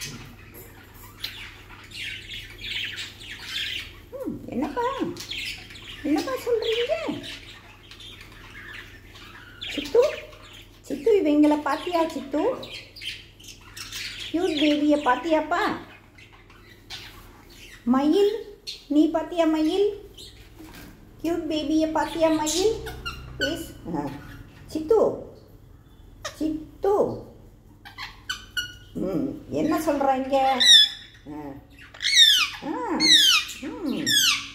என்னப்பா என்னப்பா சொல்கிறீங்க? சித்து சித்து இவங்களை பார்த்தியா? சித்து க்யூட் பேபியை பார்த்தியாப்பா? மயில் நீ பார்த்தியா? மயில் க்யூட் பேபியை பார்த்தியா? மயில் ப்ளீஸ். சித்து சித்து என்ன சொல்கிறாங்க?